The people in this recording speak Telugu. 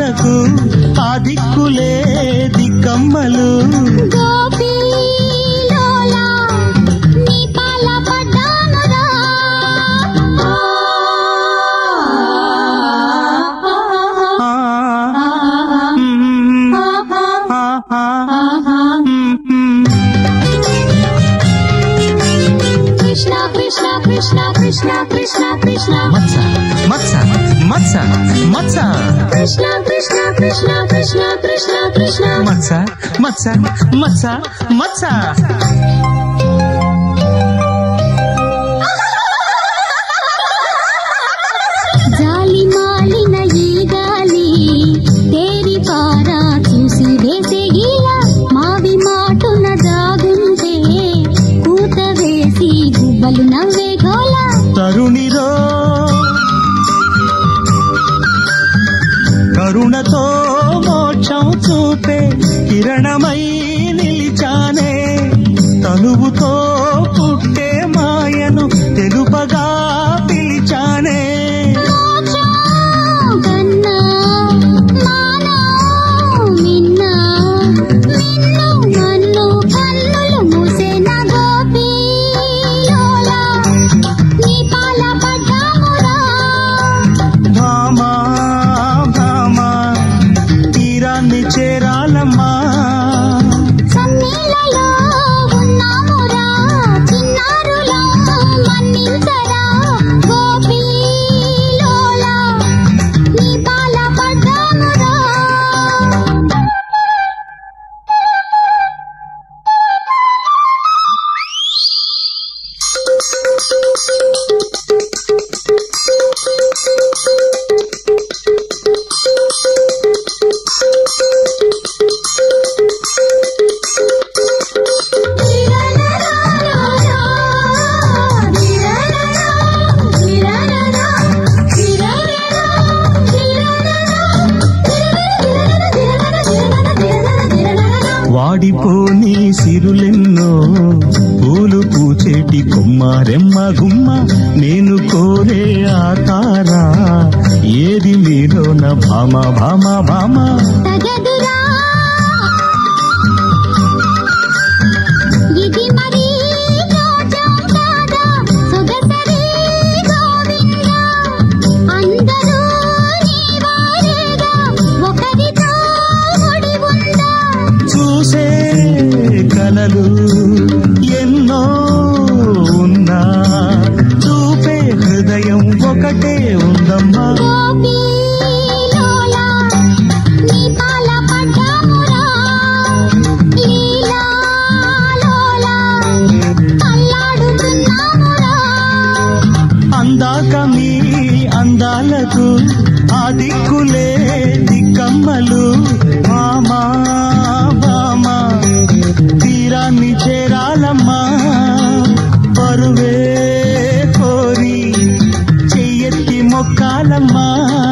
అందాలకు ఆ దిక్కులే దిక్కమ్మలు. గోపిలోలా నీ పాల పడ్డానురా. కృష్ణ కృష్ణ కృష్ణ కృష్ణ కృష్ణ కృష్ణ మత్స మత్స మత్స మత్స కృష్ణ కృష్ణ కృష్ణ కృష్ణ కృష్ణ కృష్ణ మత్స మత్స మత్స మత్స. జాలి మాలిన ఈ గాలి తేరి పారా చూసి వేసే గీలా మావి మాటున దాగుంటే కూత వేసి గుబ్బలు నవ్వే గోలా. తరుణిరో కరుణతో మోక్షం చూపే కిరణమై నిలిచానే. తనువుతో పుట్టే మాయను తెలుపగా పిలిచానే. కన్నా మానో మిన్న మిన్ను మన్ను కన్నులు మూసేన గోపిలోలా నీ పాల పడ్డామురా. భామా భామా తీరాన్ని చేరాలమ్మా. సన్నీలలో ఉన్నామురా చిన్నారులా మన్నించరా. గోపిలోలా నీ పాల పడ్డామురా. వాడిపోని సిరులెన్నో పూలు పూచేటి కొమ్మారెమ్మ గుమ్మ. నేను కోరే ఆకారా ఏది మీలోన భామ భామ భామ. తగదురా ఇది మరీ రోజం కాదా సొగసరి గోవిందా. అందరూ నీ వారేగా ఒకరితో ముడి ఉందా. చూసే కలలు ఎన్నో ఉన్నా చూపే హృదయం ఒకటే ఉందమ్మా. గోపిలోలా నీ పాల పడ్డామురా. లీలాలోలా అల్లాడుతున్నామురా. అందాక మీ అందాలకు ఆ దిక్కులే దిక్కమ్మలు. మామా బామా తీరాన్ని చేరాలమ్మా. పరువే కోరి చెయ్యెత్తి మొక్కాలమ్మా.